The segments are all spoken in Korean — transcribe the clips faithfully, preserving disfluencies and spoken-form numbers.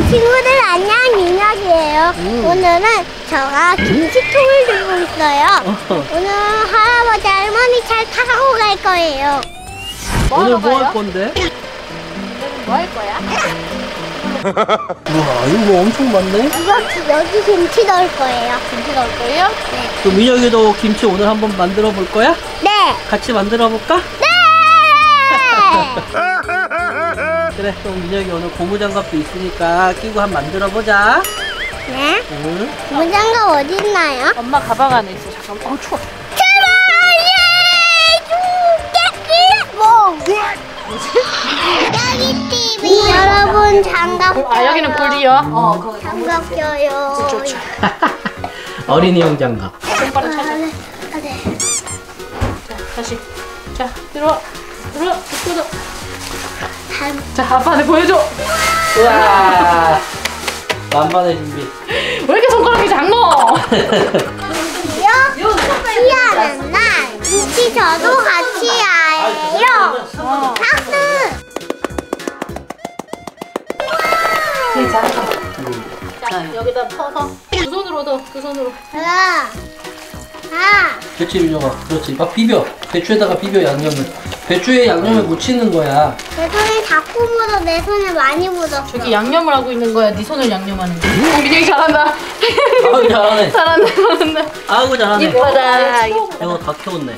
친구들 안녕, 민혁이에요. 음. 오늘은 제가 김치통을 들고 있어요. 어. 오늘 할아버지 할머니 잘 타고 갈 거예요. 뭐 오늘 뭐 할 건데? 뭐 할 거야? 우와, 이거 뭐 엄청 많네? 이거 여기 김치 넣을 거예요. 김치 넣을 거예요? 네. 그럼 민혁이도 김치 오늘 한번 만들어 볼 거야? 네. 같이 만들어 볼까? 네. 그래, 그럼 민혁이 오늘 고무장갑도 있으니까 끼고 한번 만들어 보자. 네. 응. 고무장갑 어디 있나요? 엄마 가방 안에 있어. 잠깐만. 어, 추워. 여기 티비. 여러분 장갑 껴요. 아, 여기는 불이요? 어, 거기. 장갑 껴요. 좋죠. 어린이용 장갑. 손바닥 찾아. 아, 네. 아, 네. 자, 다시. 자, 들어와. 들어와. 뜯어. 단. 자, 아빠한테 보여줘. 우와. 만반의 준비. 왜 이렇게 손가락이 작노? 시야는 날 김치 저도 같이 해요. 어. 박수. 네, 잘했다. 자, 여기다 퍼서 두 손으로 넣어. 두 손으로. 하나. 아. 그렇지, 민혁아. 그렇지. 막 비벼. 배추에다가 비벼, 양념을. 배추에 양념을 묻히는 거야. 내 손에 자꾸 묻어. 내 손에 많이 묻었어. 저기 양념을 하고 있는 거야. 네 손을 양념하는 거야. 어, 민혁이 잘한다. 아우, 잘하네. 잘한다. 잘한다. 아이고, 잘하네. 이쁘다. 이거 다 키웠네.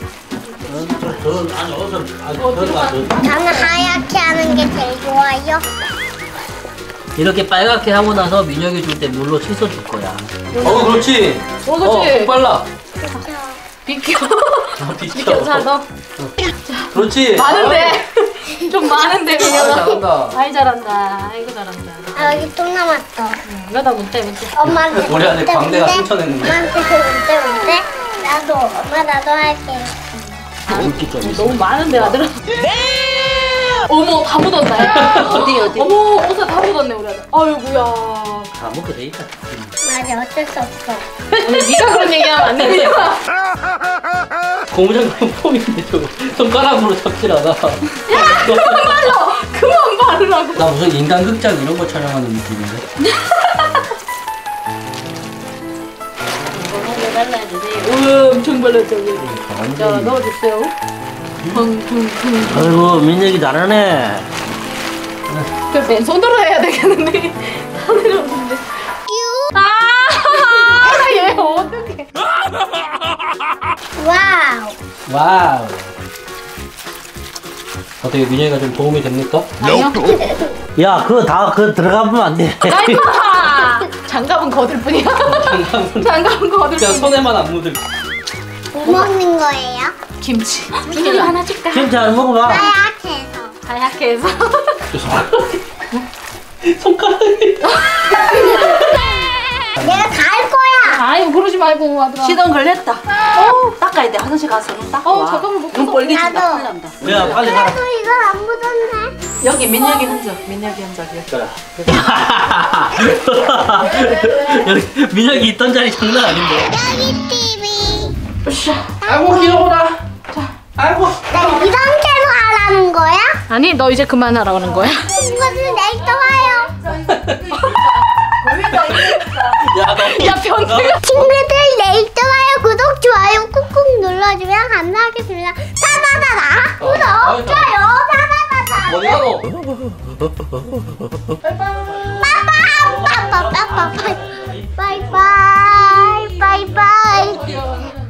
저는 하얗게 하는 게 제일 좋아요. 이렇게 빨갛게 하고 나서 민혁이 줄 때 물로 씻어 줄 거야. 어, 그렇지. 어, 그렇지. 어, 빨라. 비켜. 아, 비켜. 비켜. 자, 너. 그렇지. 많은데. 좀 많은데, 아, 민혁아. 잘한다. 아이, 잘한다. 아이고, 잘한다. 아, 여기 또 남았어. 응, 이거다 문대, 문대. 엄마한테 우리 안에 문대, 광대가 문대. 승천했는데. 엄마한테 문대 문대. 나도 엄마 나도 할게. 물기 좀 있어. 너무 많은데, 아들아. 네! 어머, 다 묻었네. 어디, 어디? 어머, 옷에 다 묻었네, 우리 아들. 아이고야. 다 먹게 돼 있다. 맞아, 어쩔 수 없어. 오늘 네가 그런 얘기하면 안 됩니다. 고무장갑 폼인데 저거 손가락으로 잡질 않아. 야, 그만 발라. 그만 바르라고. 나 무슨 인간극장 이런 거 촬영하는 느낌인데. 이거 발라주세요. 우와, 엄청 발랐죠. 자, 완전히. 넣어주세요. 퉁퉁퉁. 아이고, 민혁이 잘하네. 그 맨손으로 해야 되겠는데. 다 내려오는데. 아, 얘 어떡해. 와우. 와우. 어떻게 민혁이가 좀 도움이 됩니까? 아니요. 야, 그거 다 그 들어가면 안 돼. 아이고, 장갑은 거들 뿐이야. 장갑은 장갑은 거들 그냥 뿐이야. 손에만 안 묻을. 뭐 먹는 거예요? 김치. 민혁이 하나 줄까? 김치 안 먹어봐. 하얗게서. 하얗게 해서. 손가락이. 내가 다 할 거야. 아이고, 그러지 말고, 아들아. 시동 걸렸다. 어, 닦아야 돼. 화장실 가서 눈 닦고 어, 와. 잠깐만, 못 눈 벗어. 벌리지 나도. 나 큰일 난다. 야, 빨리 가라. 그래도 이걸 안 묻었네. 여기 민혁이 흔적, 민혁이 흔적이야. 여기 민혁이 있던 자리 장난 아닌데. 여기 티비. 아이고, 귀여워라. 아이고. 나 이 상태로 하라는 거야? 아니, 너 이제 그만하라는 거야. 친구들 내일 또 와요. 야, 너. 야, 변태. 친구들 내일 또 와요. 구독, 좋아요 꾹꾹 눌러주면 감사하겠습니다. 사다다다. 구독, 아이, 좋아요, 사다다다. 어디 가노? 빠빠, 빠빠, 빠빠, 빠이, 빠이, 빠이, 빠이.